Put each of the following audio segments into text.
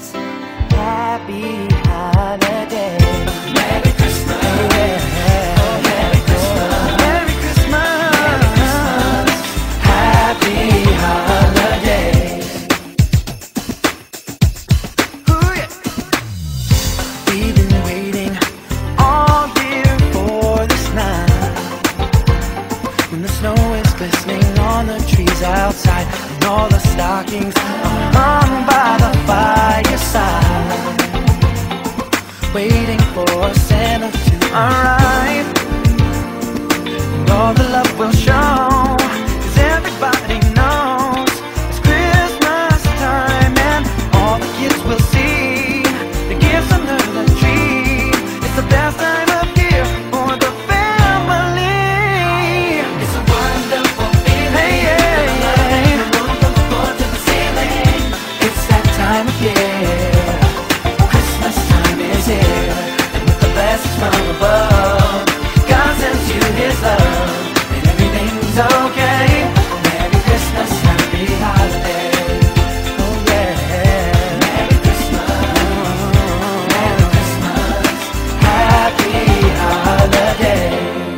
Christmas, happy holiday. Merry Christmas, oh Merry Christmas, Merry Christmas, happy holiday. Ooh, yeah. We've been waiting all year for this night, when the snow is glistening on the trees outside, and all the stockings are hung by the fireside, waiting for Santa to arrive. And all the love will show, 'cause everybody knows it's Christmas time, and all the kids will see the gifts under the tree. It's the best time of year for the family. It's a wonderful feeling. Hey, yeah, yeah. The room from the floor to the ceiling. It's that time of year. Christmas time is here, and with the blessings from above, God sends you His love, and everything's okay. Merry Christmas, happy holiday. Oh yeah. Merry Christmas, Merry Christmas, Happy holiday.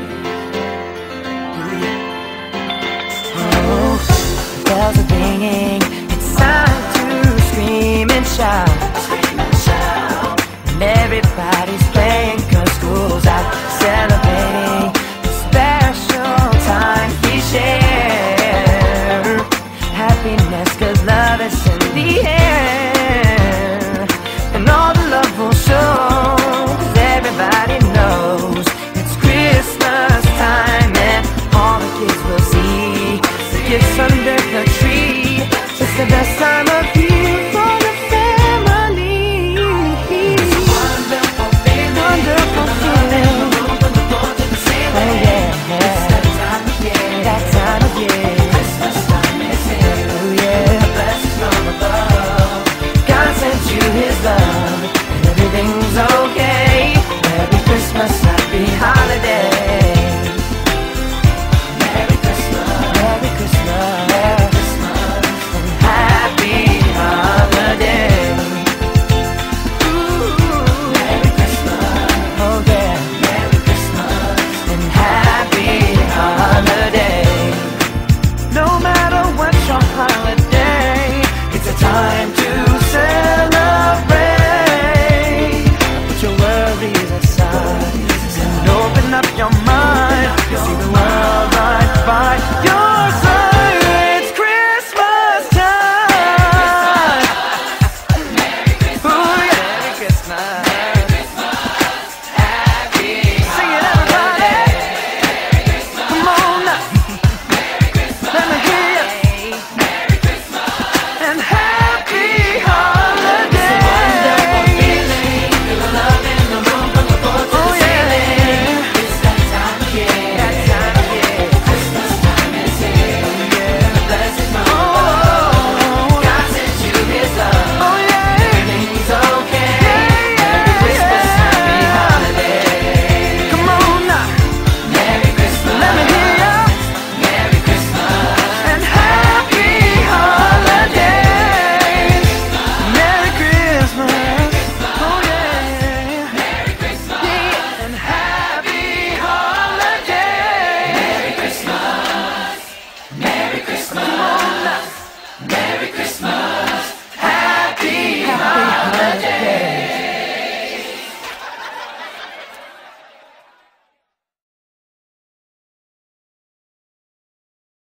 Oh, bells are ringing. It's time to scream and shout. scream and shout. And everybody's playing 'cause school's out, celebrating the special time we share. Happiness 'cause love is in the air, and all the love will show, 'cause everybody knows it's Christmas time, and all the kids will see the gifts under the tree. It's the best time of year.